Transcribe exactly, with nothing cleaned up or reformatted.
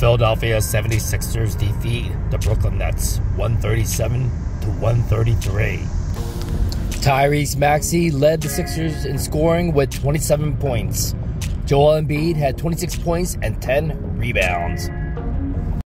Philadelphia seventy-sixers defeat the Brooklyn Nets one thirty-seven to one thirty-three. Tyrese Maxey led the Sixers in scoring with twenty-seven points. Joel Embiid had twenty-six points and ten rebounds.